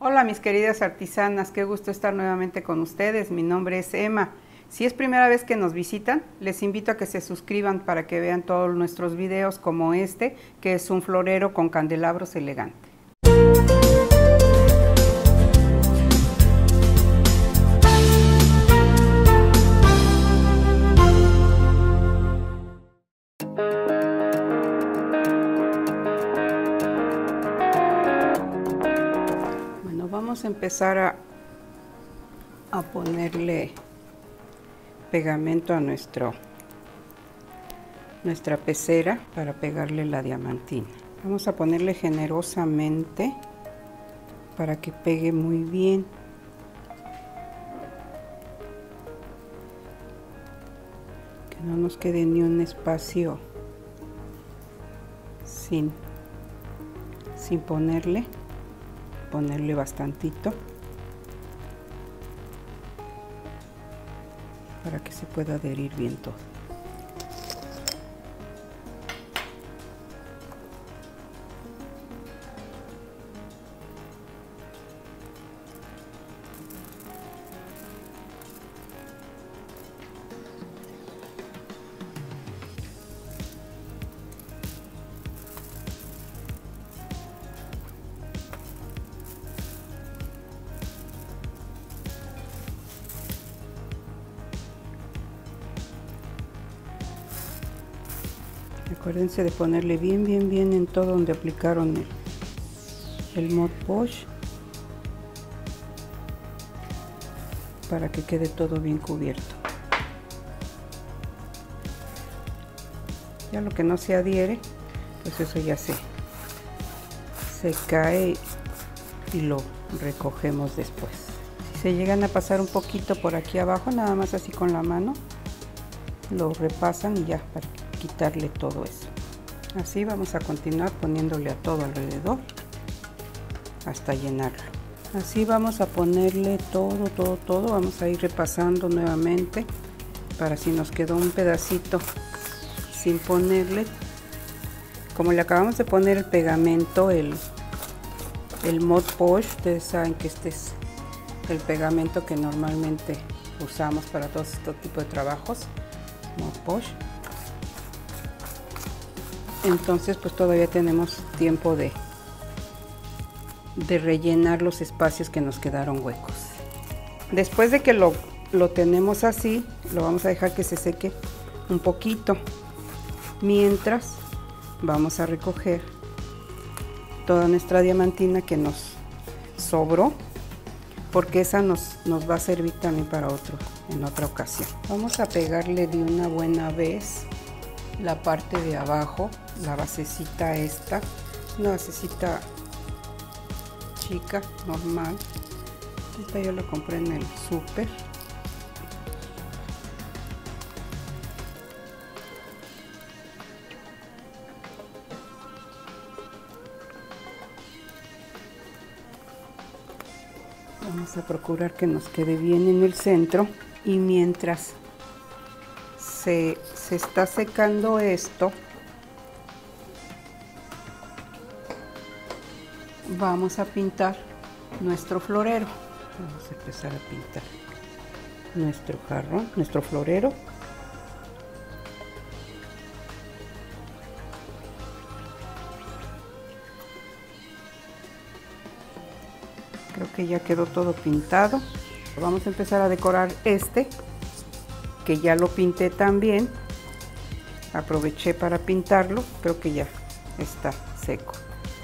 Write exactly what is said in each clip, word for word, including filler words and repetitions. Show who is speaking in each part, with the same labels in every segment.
Speaker 1: Hola mis queridas artesanas, qué gusto estar nuevamente con ustedes. Mi nombre es Emma. Si es primera vez que nos visitan, les invito a que se suscriban para que vean todos nuestros videos como este, que es un florero con candelabros elegante. Vamos a empezar a, a ponerle pegamento a nuestro, nuestra pecera para pegarle la diamantina. Vamos a ponerle generosamente para que pegue muy bien. Que no nos quede ni un espacio sin, sin ponerle. Ponerle bastantito para que se pueda adherir bien todo. Acuérdense de ponerle bien, bien, bien en todo donde aplicaron el, el Mod Podge para que quede todo bien cubierto. Ya lo que no se adhiere, pues eso ya se, se cae y lo recogemos después. Si se llegan a pasar un poquito por aquí abajo, nada más así con la mano, lo repasan y ya para quitarle todo eso. Así vamos a continuar poniéndole a todo alrededor hasta llenarlo. Así vamos a ponerle todo, todo, todo. Vamos a ir repasando nuevamente para si nos quedó un pedacito sin ponerle. Como le acabamos de poner el pegamento, el, el Mod Podge, ustedes saben que este es el pegamento que normalmente usamos para todos estos tipos de trabajos, Mod Podge. Entonces pues todavía tenemos tiempo de, de rellenar los espacios que nos quedaron huecos. Después de que lo, lo tenemos así, lo vamos a dejar que se seque un poquito. Mientras vamos a recoger toda nuestra diamantina que nos sobró, porque esa nos, nos va a servir también para otro, en otra ocasión. Vamos a pegarle de una buena vez la parte de abajo, la basecita esta, una basecita chica, normal. Esta yo la compré en el súper. Vamos a procurar que nos quede bien en el centro y mientras Se, se está secando esto, vamos a pintar nuestro florero. Vamos a empezar a pintar nuestro jarrón, nuestro florero. Creo que ya quedó todo pintado. Vamos a empezar a decorar este, que ya lo pinté también. Aproveché para pintarlo, creo que ya está seco.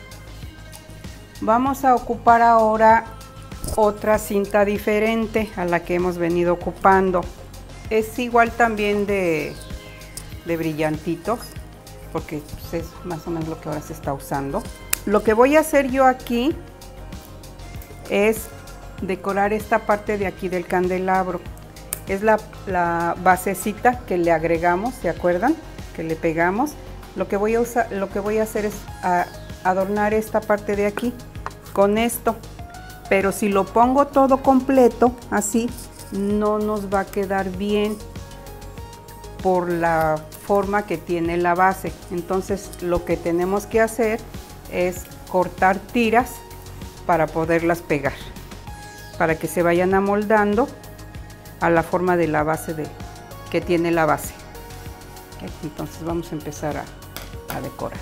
Speaker 1: Vamos a ocupar ahora otra cinta diferente a la que hemos venido ocupando. Es igual también de, de brillantitos, porque pues, es más o menos lo que ahora se está usando. Lo que voy a hacer yo aquí es decorar esta parte de aquí del candelabro. Es la, la basecita que le agregamos, ¿se acuerdan? Que le pegamos. Lo que voy a usar, lo que voy a hacer es a, adornar esta parte de aquí con esto. Pero si lo pongo todo completo, así, no nos va a quedar bien por la forma que tiene la base. Entonces, lo que tenemos que hacer es cortar tiras para poderlas pegar, para que se vayan amoldando a la forma de la base de, que tiene la base. ¿Okay? Entonces vamos a empezar a, a decorar.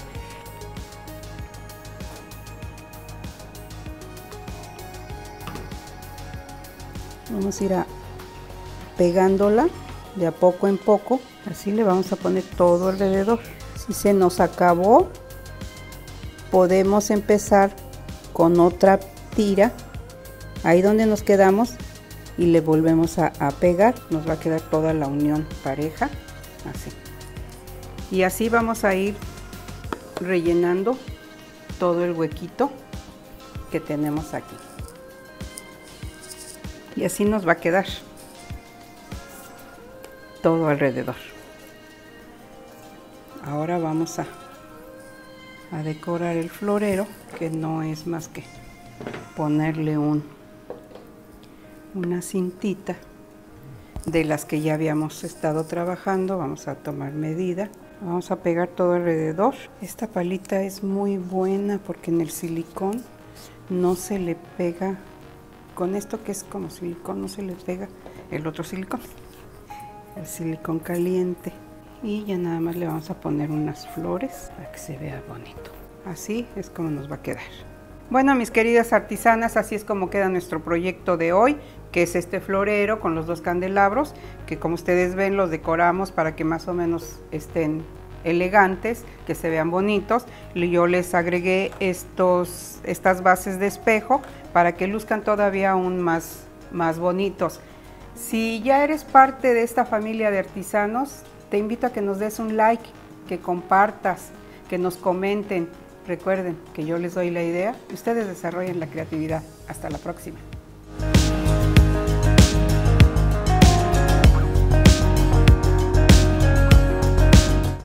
Speaker 1: Vamos a ir a pegándola de a poco en poco, así le vamos a poner todo alrededor. Si se nos acabó, podemos empezar con otra tira, ahí donde nos quedamos, y le volvemos a, a pegar, nos va a quedar toda la unión pareja, así. Y así vamos a ir rellenando todo el huequito que tenemos aquí. Y así nos va a quedar todo alrededor. Ahora vamos a, a decorar el florero, que no es más que ponerle un, una cintita de las que ya habíamos estado trabajando. Vamos a tomar medida, vamos a pegar todo alrededor. Esta palita es muy buena porque en el silicón no se le pega. Con esto que es como silicón no se le pega el otro silicón, el silicón caliente. Y ya nada más le vamos a poner unas flores para que se vea bonito. Así es como nos va a quedar. Bueno, mis queridas artesanas, así es como queda nuestro proyecto de hoy, que es este florero con los dos candelabros, que como ustedes ven los decoramos para que más o menos estén elegantes, que se vean bonitos. Yo les agregué estos, estas bases de espejo para que luzcan todavía aún más, más bonitos. Si ya eres parte de esta familia de artesanos, te invito a que nos des un like, que compartas, que nos comenten. Recuerden que yo les doy la idea y ustedes desarrollen la creatividad. Hasta la próxima.